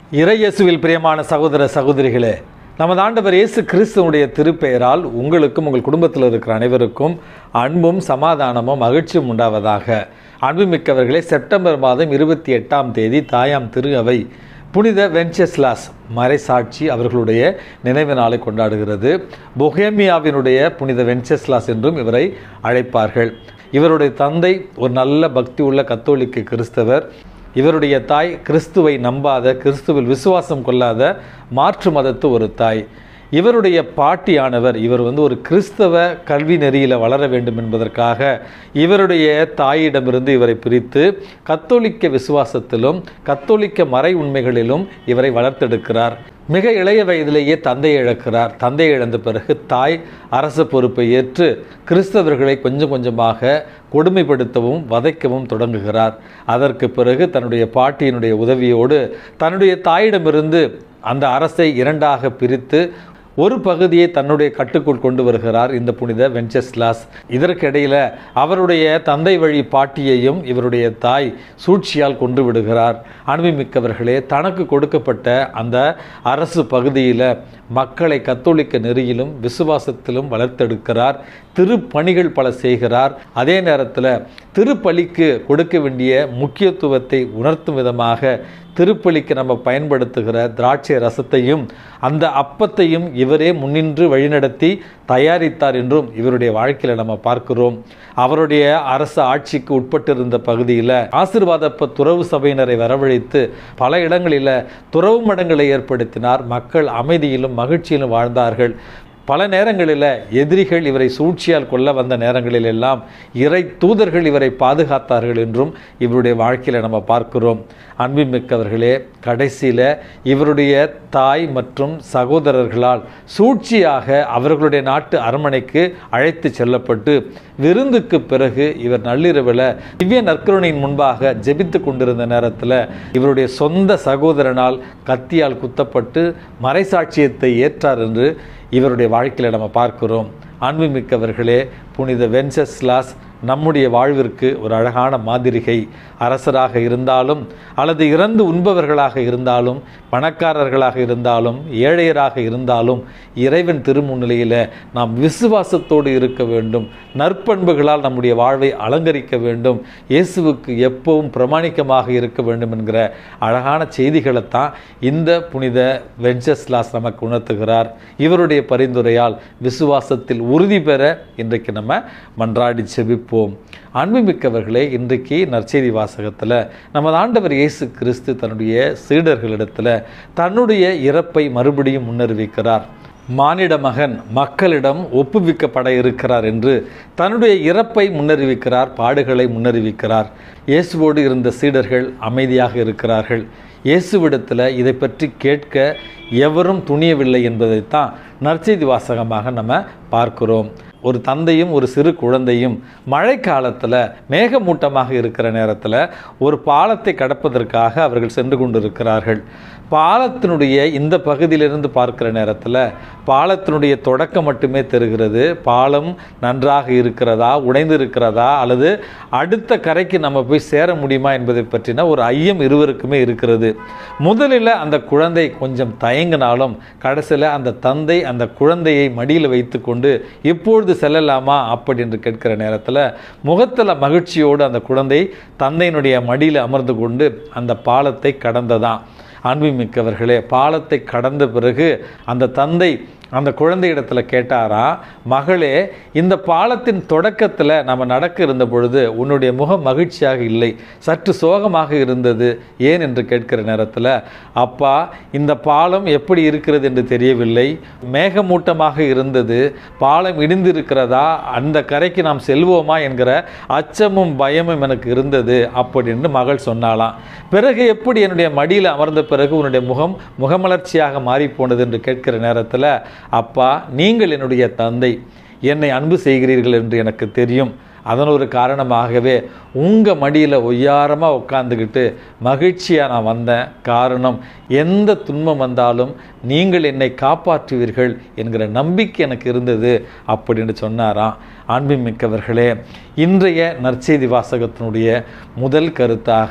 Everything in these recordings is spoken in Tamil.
இறையேசுவில் பிரியமான சகோதர சகோதரிகளே, நமது ஆண்டவர் இயேசு கிறிஸ்துவனுடைய திருப்பெயரால் உங்களுக்கும் உங்கள் குடும்பத்தில் இருக்கிற அனைவருக்கும் அன்பும் சமாதானமும் மகிழ்ச்சியும் உண்டாவதாக. அன்புமிக்கவர்களே, செப்டம்பர் மாதம் 28ஆம் தேதி தாயாம் திரு அவை புனித வென்செஸ்லாஸ் மறைசாட்சி அவர்களுடைய நினைவு நாளை கொண்டாடுகிறது. பொஹேமியாவினுடைய புனித வென்செஸ்லாஸ் என்றும் இவரை அழைப்பார்கள். இவருடைய தந்தை ஒரு நல்ல பக்தி உள்ள கத்தோலிக்க கிறிஸ்தவர். இவருடைய தாய் கிறிஸ்துவை நம்பாத, கிறிஸ்துவில் விசுவாசம் கொள்ளாத மாற்று மதத்து ஒரு தாய். இவருடைய பாட்டியானவர் இவர் ஒரு கிறிஸ்தவ கல்வி நெறியில் வளர வேண்டும் என்பதற்காக இவருடைய தாயிடமிருந்து இவரை பிரித்து கத்தோலிக்க விசுவாசத்திலும் கத்தோலிக்க மறை உண்மைகளிலும் இவரை வளர்த்தெடுக்கிறார். மிக இளைய வயதிலேயே தந்தையை இழக்கிறார். தந்தையை இழந்த பிறகு தாய் அரச பொறுப்பை ஏற்று கிறிஸ்தவர்களை கொஞ்சம் கொஞ்சமாக கொடுமைப்படுத்தவும் வதைக்கவும் தொடங்குகிறார். அதற்கு பிறகு தன்னுடைய பாட்டியினுடைய உதவியோடு தன்னுடைய தாயிடமிருந்து அந்த அரசை இரண்டாக பிரித்து ஒரு பகுதியை தன்னுடைய கட்டுக்குள் கொண்டு வருகிறார் இந்த புனித வென்செஸ்லாஸ். இதற்கிடையில் அவருடைய தந்தை வழி பாட்டியையும் இவருடைய தாய் சூழ்ச்சியால் கொண்டு விடுகிறார். அன்புமிக்கவர்களே, தனக்கு கொடுக்கப்பட்ட அந்த அரசு பகுதியில் மக்களை கத்தோலிக்க நெறியிலும் விசுவாசத்திலும் வளர்த்தெடுக்கிறார். திருப்பணிகள் பல செய்கிறார். அதே நேரத்தில் திருப்பலிக்கு கொடுக்க வேண்டிய முக்கியத்துவத்தை உணர்த்தும் விதமாக திருப்பலிக்கு நம்ம பயன்படுத்துகிற திராட்சை ரசத்தையும் அந்த அப்பத்தையும் இவரே முன்னின்று வழிநடத்தி தயாரித்தார் என்றும் இவருடைய வாழ்க்கையில் நம்ம பார்க்கிறோம். அவருடைய அரசு ஆட்சிக்கு உட்பட்டிருந்த பகுதியில் ஆசீர்வாதப்ப துறவு சபையினரை வரவழைத்து பல இடங்களில் துறவு மடங்களை ஏற்படுத்தினார். மக்கள் அமைதியிலும் மகிழ்ச்சியிலும் வாழ்ந்தார்கள். பல நேரங்களில் எதிரிகள் இவரை சூழ்ச்சியால் கொல்ல வந்த நேரங்களில் எல்லாம் இறை தூதர்கள் இவரை பாதுகாத்தார்கள் என்றும் இவருடைய வாழ்க்கையில் நம்ம பார்க்கிறோம். அன்புமிக்கவர்களே, கடைசியில் இவருடைய தாய் மற்றும் சகோதரர்களால் சூழ்ச்சியாக அவர்களுடைய நாட்டு அரண்மனைக்கு அழைத்து செல்லப்பட்டு விருந்துக்கு பிறகு இவர் நள்ளிரவில் திவ்ய நற்கருணையின் முன்பாக ஜெபித்து கொண்டிருந்த நேரத்தில் இவருடைய சொந்த சகோதரனால் கத்தியால் குத்தப்பட்டு மறைசாட்சியத்தை ஏற்றார் என்று இவருடைய வாழ்க்கையில் நம்ம பார்க்கிறோம். அன்புமிக்கவர்களே, புனித வென்செஸ்லாஸ் நம்முடைய வாழ்விற்கு ஒரு அழகான மாதிரிகை. அரசராக இருந்தாலும் அல்லது இறந்து உண்பவர்களாக இருந்தாலும் பணக்காரர்களாக இருந்தாலும் ஏழையராக இருந்தாலும் இறைவன் திருமுன்னிலையில் நாம் விசுவாசத்தோடு இருக்க வேண்டும். நற்பண்புகளால் நம்முடைய வாழ்வை அலங்கரிக்க வேண்டும். இயேசுவுக்கு எப்பவும் பிரமாணிக்கமாக இருக்க வேண்டும் என்கிற அழகான செய்திகளைத்தான் இந்த புனித வென்செஸ்லாஸ் நமக்கு உணர்த்துகிறார். இவருடைய பரிந்துரையால் விசுவாசத்தில் உறுதி பெற இன்றைக்கு நம்ம மன்றாடி செபிப்போம். அன்புமிக்கவர்களே, இன்றைக்கு நற்செய்தி வாசகத்தில் நமது ஆண்டவர் இயேசு கிறிஸ்து தன்னுடைய சீடர்களிடத்தில் தன்னுடைய இறப்பை மறுபடியும் முன்னறிவிக்கிறார். மானிட மகன் மக்களிடம் ஒப்புவிக்கப்பட இருக்கிறார் என்று தன்னுடைய இறப்பை முன்னறிவிக்கிறார், பாடுகளை முன்னறிவிக்கிறார். இயேசுவோடு இருந்த சீடர்கள் அமைதியாக இருக்கிறார்கள். இயேசுவிடத்தில் இதை பற்றி கேட்க எவரும் துணியவில்லை என்பதைத்தான் நற்செய்தி வாசகமாக நம்ம பார்க்கிறோம். ஒரு தந்தையும் ஒரு சிறு குழந்தையும் மழை காலத்தில் மேகமூட்டமாக இருக்கிற நேரத்தில் ஒரு பாலத்தை கடப்பதற்காக அவர்கள் சென்று கொண்டிருக்கிறார்கள். பாலத்தினுடைய இந்த பகுதியிலிருந்து பார்க்கிற நேரத்தில் பாலத்தினுடைய தொடக்கம் மட்டுமே தெரிகிறது. பாலம் நன்றாக இருக்கிறதா, உடைந்து இருக்கிறதா, அல்லது அடுத்த கரைக்கு நம்ம போய் சேர முடியுமா என்பதை பற்றின ஒரு ஐயம் இருவருக்குமே இருக்கிறது. முதலில் அந்த குழந்தை கொஞ்சம் தயங்கினாலும் கடைசியில் அந்த தந்தை அந்த குழந்தையை மடியில் வைத்து கொண்டு எப்பொழுது செல்லலாமா அப்படி என்று கேட்கிற நேரத்தில் முகத்தில் மகிழ்ச்சியோடு அந்த குழந்தை தந்தையினுடைய மடியில் அமர்ந்து கொண்டு அந்த பாலத்தை கடந்ததான். அன்புமிக்கவர்களே, பாலத்தை கடந்த பிறகு அந்த தந்தை அந்த குழந்தையிடத்தில் கேட்டாரா, மகளே, இந்த பாலத்தின் தொடக்கத்தில் நம்ம நடக்க இருந்த பொழுது உன்னுடைய முகம் மகிழ்ச்சியாக இல்லை, சற்று சோகமாக இருந்தது, ஏன் என்று கேட்கிற நேரத்தில், அப்பா, இந்த பாலம் எப்படி இருக்கிறது என்று தெரியவில்லை, மேகமூட்டமாக இருந்தது, பாலம் இடிந்திருக்கிறதா, அந்த கரைக்கு நாம் செல்வோமா என்கிற அச்சமும் பயமும் எனக்கு இருந்தது அப்படின்னு மகள் சொன்னாலாம். பிறகு எப்படி என்னுடைய மடியில் அமர்ந்த பிறகு உன்னுடைய முகமலர்ச்சியாக மாறிப்போனது என்று கேட்கிற நேரத்தில், அப்பா, நீங்கள் என்னுடைய தந்தை, என்னை அன்பு செய்கிறீர்கள் என்று எனக்கு தெரியும். அதன் ஒரு காரணமாகவே உங்கள் மடியில் ஒய்யாரமாக உட்காந்துக்கிட்டு மகிழ்ச்சியாக நான் வந்தேன். காரணம், எந்த துன்பம் வந்தாலும் நீங்கள் என்னை காப்பாற்றுவீர்கள் என்கிற நம்பிக்கை எனக்கு இருந்தது அப்படின்னு சொன்னாராம். அன்புமிக்கவர்களே, இன்றைய நற்செய்தி வாசகத்தினுடைய முதல் கருத்தாக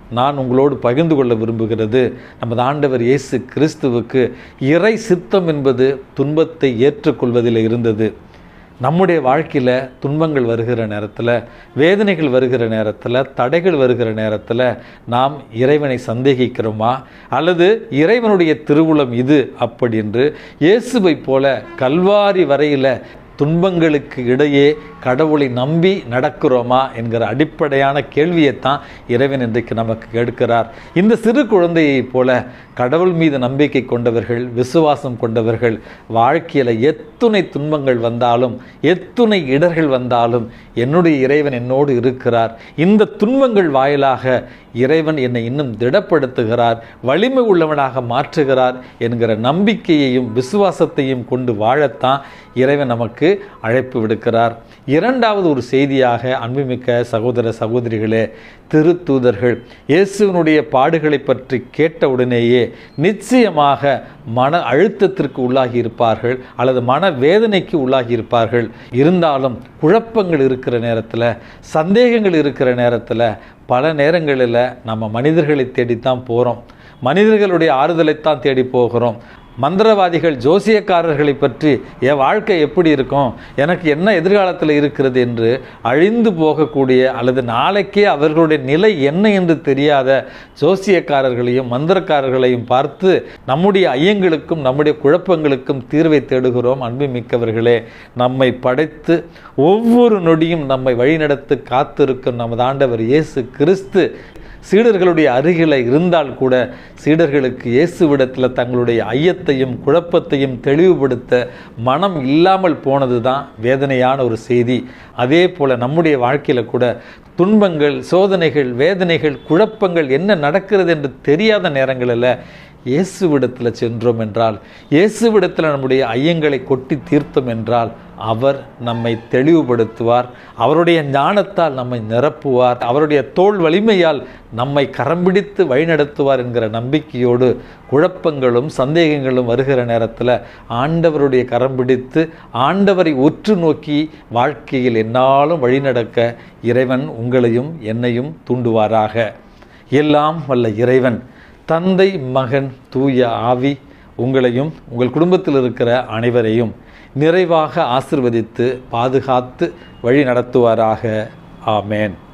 நான் உங்களோடு பகிர்ந்து கொள்ள விரும்புகிறது, நமது ஆண்டவர் இயேசு கிறிஸ்துவுக்கு இறை சித்தம் என்பது துன்பத்தை ஏற்றுக்கொள்வதில் இருந்தது. நம்முடைய வாழ்க்கையில் துன்பங்கள் வருகிற நேரத்தில், வேதனைகள் வருகிற நேரத்தில், தடைகள் வருகிற நேரத்தில் நாம் இறைவனை சந்தேகிக்கிறோமா, அல்லது இறைவனுடைய திருவுளம் இது அப்படி என்று இயேசுவை போல கல்வாரி வரையில் துன்பங்களுக்கு இடையே கடவுளை நம்பி நடக்கிறோமா என்கிற அடிப்படையான கேள்வியைத்தான் இறைவன் இன்றைக்கு நமக்கு கேட்கிறார். இந்த சிறு குழந்தையைப் போல கடவுள் மீது நம்பிக்கை கொண்டவர்கள், விசுவாசம் கொண்டவர்கள் வாழ்க்கையில் எத்துணை துன்பங்கள் வந்தாலும், எத்துணை இடர்கள் வந்தாலும் என்னுடைய இறைவன் என்னோடு இருக்கிறார், இந்த துன்பங்கள் வாயிலாக இறைவன் என்னை இன்னும் திடப்படுத்துகிறார், வலிமை உள்ளவனாக மாற்றுகிறார் என்கிற நம்பிக்கையையும் விசுவாசத்தையும் கொண்டு வாழத்தான் இறைவன் நமக்கு அழைப்பு விடுக்கிறார். இரண்டாவது ஒரு செய்தியாக, அன்புமிக்க சகோதர சகோதரிகளே, திருத்தூதர்கள் இயேசுவினுடைய பாடுகளை பற்றி கேட்டவுடனேயே நிச்சயமாக மன அழுத்தத்திற்கு உள்ளாகி இருப்பார்கள், அல்லது மன வேதனைக்கு உள்ளாகி இருப்பார்கள். இருந்தாலும் குழப்பங்கள் இருக்கிற நேரத்தில், சந்தேகங்கள் இருக்கிற நேரத்தில், பல நேரங்களில் நம்ம மனிதர்களை தேடித்தான் போகிறோம், மனிதர்களுடைய ஆறுதலைத்தான் தேடி போகிறோம். மந்திரவாதிகள், ஜோசியக்காரர்களை பற்றி என் வாழ்க்கை எப்படி இருக்கும், எனக்கு என்ன எதிர்காலத்தில் இருக்கிறது என்று அழிந்து போகக்கூடிய, அல்லது நாளைக்கே அவர்களுடைய நிலை என்ன என்று தெரியாத ஜோசியக்காரர்களையும் மந்திரக்காரர்களையும் பார்த்து நம்முடைய ஐயங்களுக்கும் நம்முடைய குழப்பங்களுக்கும் தீர்வை தேடுகிறோம். அன்புமிக்கவர்களே, நம்மை படைத்து ஒவ்வொரு நொடியும் நம்மை வழிநடத்து காத்திருக்கும் நமது ஆண்டவர் இயேசு கிறிஸ்து சீடர்களுடைய அருகில் இருந்தால் கூட சீடர்களுக்கு இயேசுவிடத்தில் தங்களுடைய ஐயத்தையும் குழப்பத்தையும் தெளிவுபடுத்த மனம் இல்லாமல் போனது தான் வேதனையான ஒரு செய்தி. அதே போல் நம்முடைய வாழ்க்கையில் கூட துன்பங்கள், சோதனைகள், வேதனைகள், குழப்பங்கள் என்ன நடக்கிறது என்று தெரியாத நேரங்களில் இயேசுவிடத்தில் சென்றோம் என்றால், இயேசுவிடத்தில் நம்முடைய ஐயங்களை கொட்டி தீர்த்தோம் என்றால் அவர் நம்மை தெளிவுபடுத்துவார், அவருடைய ஞானத்தால் நம்மை நிரப்புவார், அவருடைய தோள் வலிமையால் நம்மை கரம் பிடித்து வழிநடத்துவார் என்கிற நம்பிக்கையோடு குழப்பங்களும் சந்தேகங்களும் வருகிற நேரத்தில் ஆண்டவருடைய கரம் பிடித்து ஆண்டவரை உற்று நோக்கி வாழ்க்கையில் என்னாலும் வழிநடக்க இறைவன் உங்களையும் என்னையும் தூண்டுவாராக. எல்லாம் வல்ல இறைவன், தந்தை, மகன், தூய ஆவி உங்களையும் உங்கள் குடும்பத்தில் இருக்கிற அனைவரையும் நிறைவாக ஆசீர்வதித்து பாதுகாத்து வழி நடத்துவாராக. ஆமேன்.